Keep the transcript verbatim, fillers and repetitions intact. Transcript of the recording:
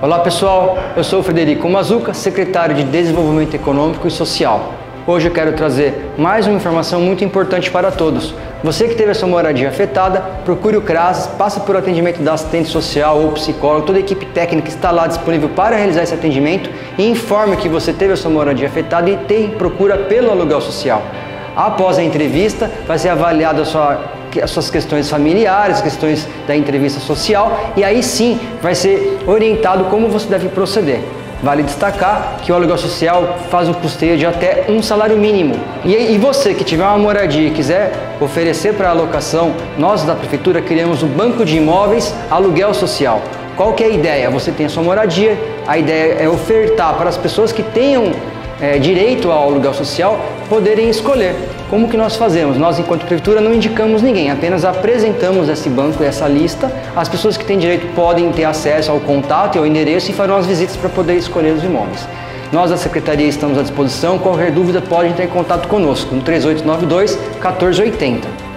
Olá pessoal, eu sou o Frederico Mazuca, secretário de Desenvolvimento Econômico e Social. Hoje eu quero trazer mais uma informação muito importante para todos. Você que teve a sua moradia afetada, procure o CRAS, passe por atendimento da assistente social ou psicólogo, toda a equipe técnica está lá disponível para realizar esse atendimento e informe que você teve a sua moradia afetada e tem procura pelo aluguel social. Após a entrevista, vai ser avaliada a sua as suas questões familiares, questões da entrevista social e aí sim vai ser orientado como você deve proceder. Vale destacar que o aluguel social faz um custeio de até um salário mínimo. E, e você que tiver uma moradia e quiser oferecer para alocação, nós da Prefeitura criamos um banco de imóveis aluguel social. Qual que é a ideia? Você tem a sua moradia, a ideia é ofertar para as pessoas que tenham é, direito ao aluguel social poderem escolher. Como que nós fazemos? Nós, enquanto Prefeitura, não indicamos ninguém, apenas apresentamos esse banco e essa lista. As pessoas que têm direito podem ter acesso ao contato e ao endereço e farão as visitas para poder escolher os imóveis. Nós da Secretaria estamos à disposição, qualquer dúvida pode entrar em contato conosco no três oito nove dois, um quatro oito zero.